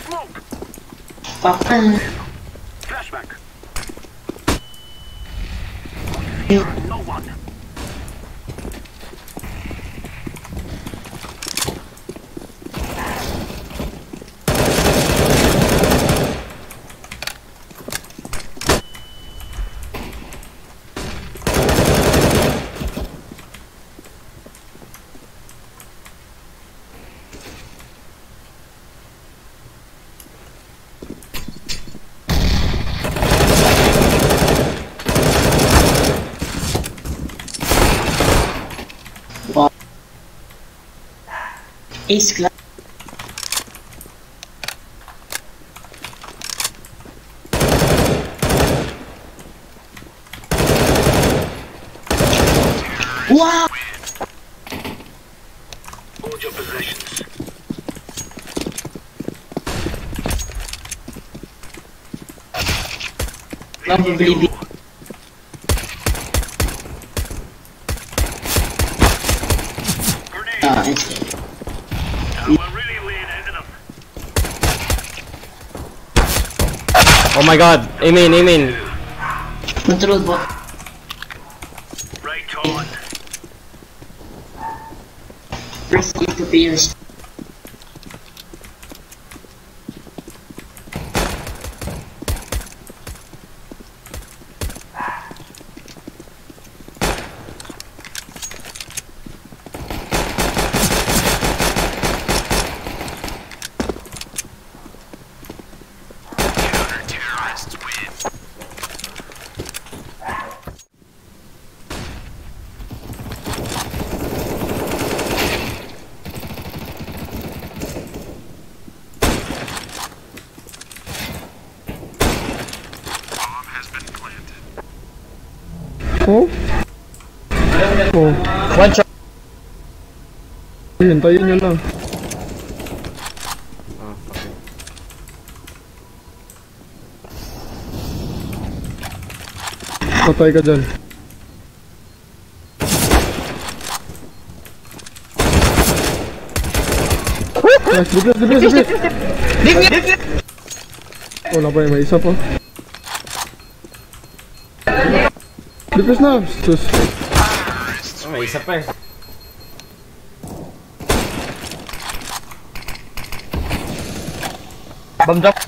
Papan. Ace class. Wow! Hold your possessions. Probably. It's Oh my god, amen. control bot. Right on. Press E to pierce. Oh? Oh. One shot. Hintayin nyo lang. Patay ka dyan. Nice, dipis! Wala pa yung may isa pa. Dipis na! Sus. Oh, may isa pa eh. Bomb drop.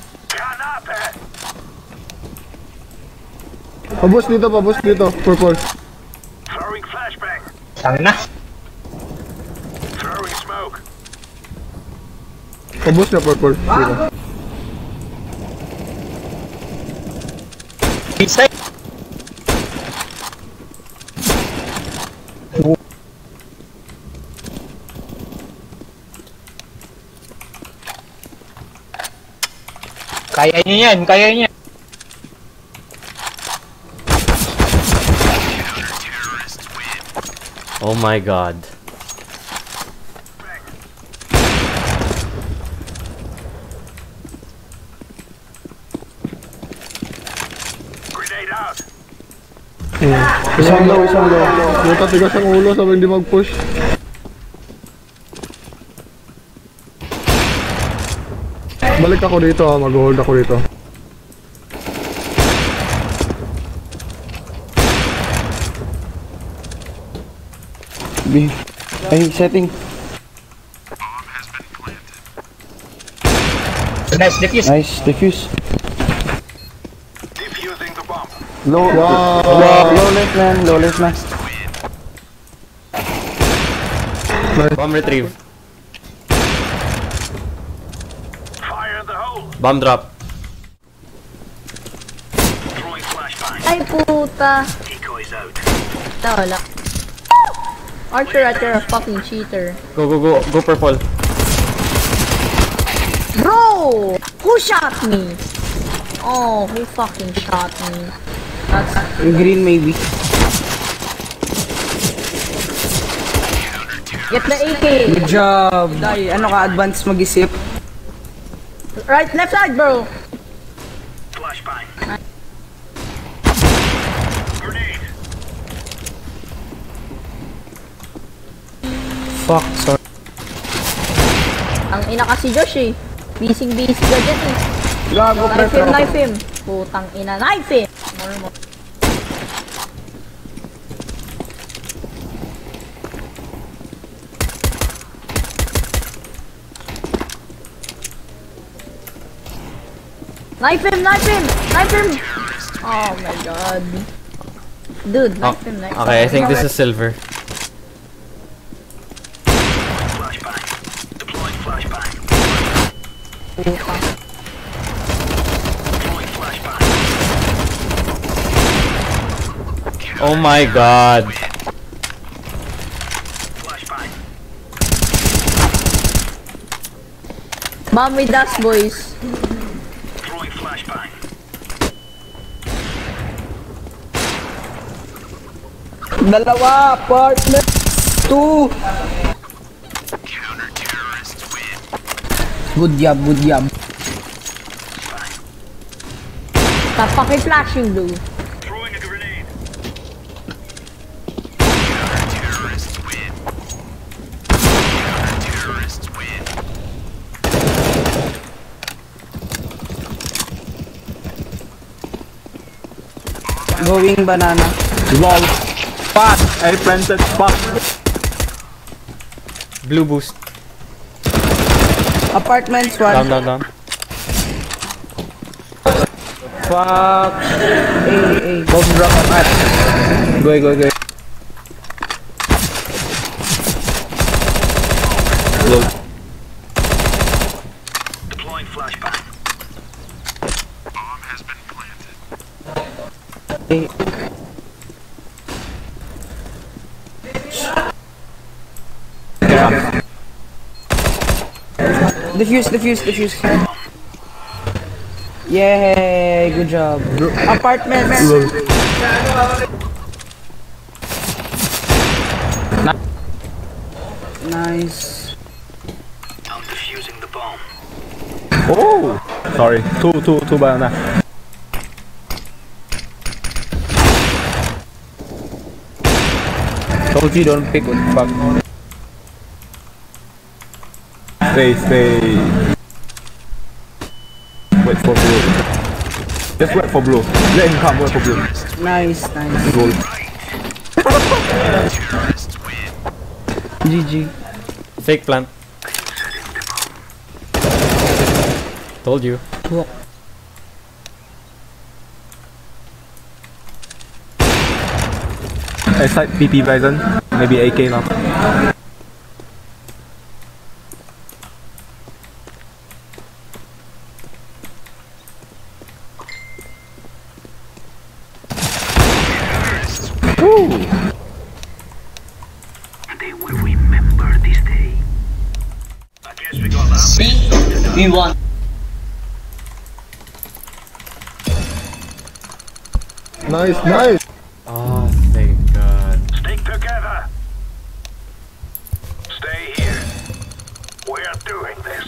Pabos dito. Purple. Throwing flashbang. Tangin na. Throwing smoke. Pabos niya, purple. Dito. Inside. Kaya niya. Oh my god. Grenade out. Isang low. Buta tigas ang ulo sabi hindi mag-push. Balik ako dito ha, mag-hold ako dito. B. Ay, setting. Nice, defuse. Nice, defuse. Defusing the bomb. Low, Wow. low life na. Bomb retrieve. Fire in the hole. Bomb drop. Throwing flashbang. Ay puta. Decoys out. Wala. Archer, you're a fucking cheater. Go purple. Bro! Who shot me? Oh, who fucking shot me? That's Green maybe. get the AK. Good job. Dai, ano ka advance mag-isip? Right, left side, bro. Flashbang. Grenade. Fuck, sorry. Ang ina kasi Josh eh. Bising ka dyan eh. Gago, pre. Knife him. Putang ina, knife him. More. Knife him! Oh my god. Dude, knife him. Okay, I think this is silver. Flashbang. Deploying flashbang. Deploying flashbang. Oh my god. Flashbang. Bomb with us, boys. Throwing flashbang. Dalawa, partner. 2. Good job. Stop fucking flashing, dude. Throwing a grenade. Going banana. Lol. Fuck! I planted. Fuck! Blue boost. Apartments 1. Down. Fuck. Hey. Bomb drop at. Go. Lol. Deploying flashbang. Hey. Yeah. Defuse. Yeah, good job. Apartments. Lol. Nice. I'm defusing the bomb. Oh! Sorry. Two banana. Told you don't pick what the fuck. Stay. Wait for blue. Just wait for blue. Let him come, wait for blue. Nice. Goal. GG. Fake plant. Told you. I side PP Bison. Maybe AK now. They will remember this day. I guess we got that. See? We won. Nice. Oh, thank god. Stick together. Stay here. We're doing this.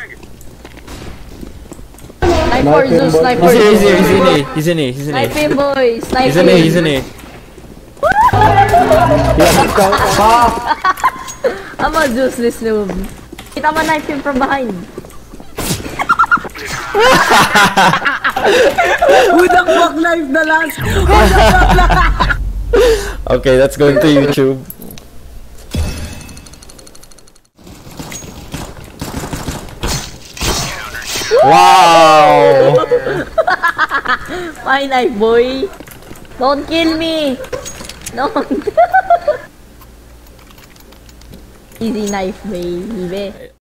Sniper, Zeus, sniper. He's in A. Snipe him, boys. Snipe him. He's in A. I'm a Zeus noob. Kita mo knife him from behind. Who the fuck knife the last? Okay, that's going to YouTube. Wow! My knife, boy. Don't kill me. Don't. Easy knife, baby.